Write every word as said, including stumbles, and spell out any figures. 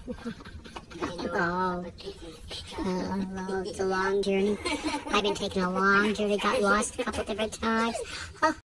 Oh, oh, it's a long journey. I've been taking a long journey, got lost a couple different times. Oh,